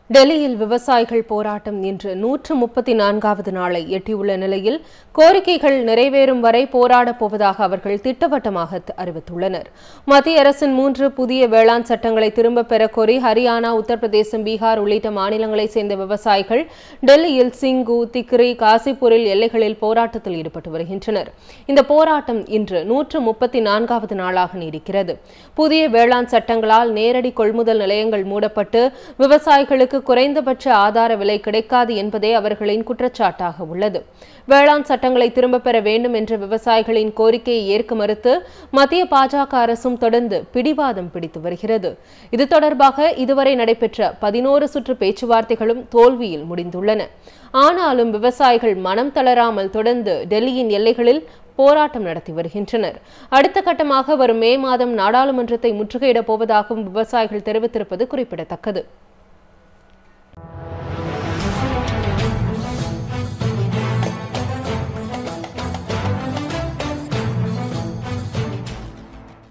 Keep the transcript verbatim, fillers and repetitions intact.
டெல்லியில் விவசாயிகள் போராட்டம் இன்று நூற்று முப்பத்தி நான்காவது நாளை எட்டியுள்ள நிலையில் கோரிக்கைகள் நிறைவேறும் வரை போராடப் போவதாக அவர்கள் திட்டவட்டமாக அறிவித்துள்ளனர். மத்திய அரசின் மூன்று புதிய வேளாண் சட்டங்களை திரும்பப் பெற கோரி ஹரியானா, உத்தரப்பிரதேசம், பீகார் உள்ளிட்ட மாநிலங்களைச் சேர்ந்த விவசாயிகள் டெல்லியில் சிங்கு, திக்ரி, காசிப்பூரில் எல்லைகளில் போராட்டத்தில் ஈடுபட்டு வருகின்றனர். இந்த போராட்டம் இன்று நூற்று முப்பத்தி நான்காவது நாளாக நீடிக்கிறது. புதிய வேளாண் சட்டங்களால் நேரடி கொள்முதல் நிலையங்கள் மூடப்பட்டு விவசாயிகளுக்கு குறைந்தபட்ச ஆதார விலை கிடைக்காது என்பதே அவர்களின் குற்றச்சாட்டாக உள்ளது. வேளாண் சட்டங்களை திரும்பப் பெற வேண்டும் என்ற விவசாயிகளின் கோரிக்கையை ஏற்க மறுத்து மத்திய பாஜக அரசும் தொடர்ந்து பிடிவாதம் பிடித்து வருகிறது. இது தொடர்பாக இதுவரை நடைபெற்ற பதினோரு சுற்று பேச்சுவார்த்தைகளும் தோல்வியில் முடிந்துள்ளன. ஆனாலும் விவசாயிகள் மனம் தளராமல் தொடர்ந்து டெல்லியின் எல்லைகளில் போராட்டம் நடத்தி வருகின்றனர். அடுத்த கட்டமாக வரும் மே மாதம் நாடாளுமன்றத்தை முற்றுகையிடப் போவதாகவும் விவசாயிகள் தெரிவித்திருப்பது குறிப்பிடத்தக்கது.